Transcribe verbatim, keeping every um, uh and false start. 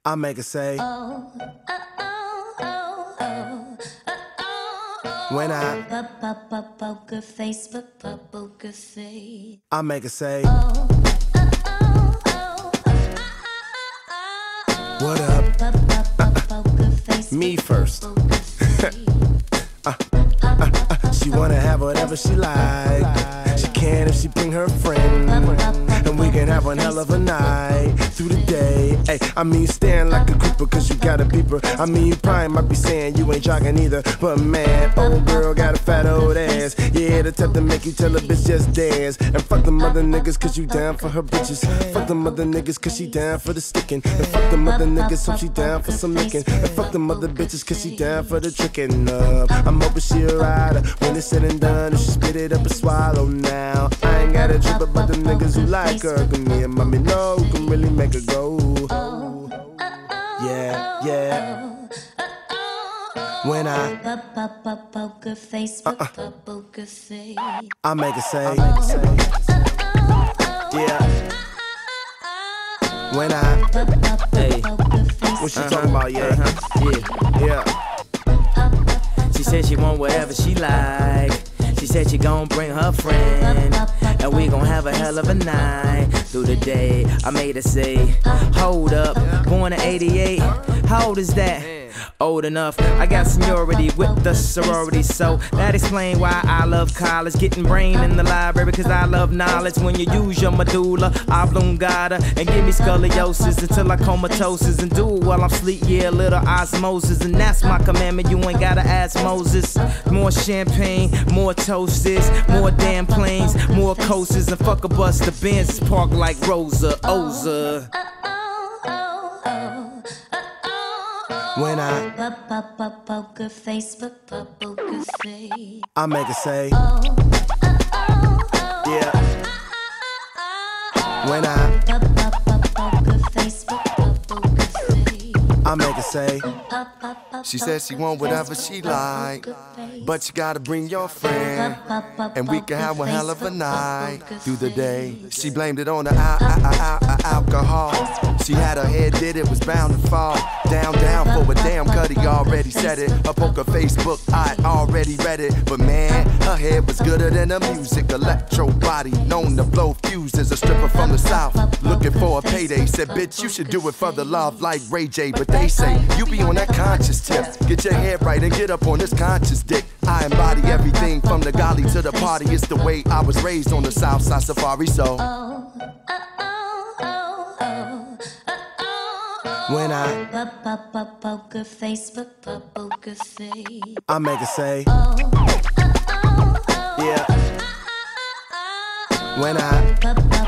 I make her say, oh, oh, oh, oh, oh, oh. When I Poker face, poker face. I make her say, Oh, oh, oh, oh, oh. What up? Poker face, Me first. poker face. uh, uh, uh, She wanna have whatever she like. She can if she bring her friend, and we can have one hell of a night through the day. Hey, I mean staring like a creeper cause you got a beeper. I mean you probably might be saying you ain't jogging either, but man, old girl got a fat old ass. Yeah, the type to make you tell a bitch just dance. And fuck them other niggas cause you down for her bitches. Fuck them other niggas cause she down for the sticking. And fuck them other niggas so she down for some licking. And fuck them other bitches cause she down for the tricking. Uh, I'm hoping she a rider when it's said and done, and she spit it up and swallow now. I ain't got a trip about them niggas who like her, cause me and mommy know who can really make her go. Yeah, yeah. When I Poker face, uh-uh. poker face. I make her say, yeah. When I Hey, what she talking about, yeah, uh-huh. yeah. yeah. She said she want whatever she like. She said she gon' bring her friend, and we gon' have a hell of a night through the day. I made her say, hold up, born in eighty-eight, how old is that? Old enough, I got seniority with the sorority, so that explain why I love college. Getting brain in the library cause I love knowledge. When you use your medulla oblongata and give me scoliosis until I comatosis, and do it while I'm sleep, yeah, a little osmosis. And that's my commandment, you ain't gotta ask Moses. More champagne, more toasters, more damn planes, more coasters, and fuck a bus, the Benz park like Rosa Oza. When I Poker face, poker face. I make her say, Oh, yeah. When I poker face, poker face. I make her say, She says she want whatever she like, but you gotta bring your friend, and we can have one hell of a night through the day. She blamed it on the al al al al alcohol. She had her head did it, was bound to fall. Down, down for a damn cut, he already said it. Her poker Facebook, I already read it. But man, her head was gooder than the music. Electro body, known to blow fuses. A stripper from the south, looking for a payday. Said, bitch, you should do it for the love like Ray J. But they say, you be on that conscious tip. Get your head right and get up on this conscious dick. I embody everything from the golly to the party. It's the way I was raised on the south side safari, so when I Poker face, poker face. I make her say, yeah. When I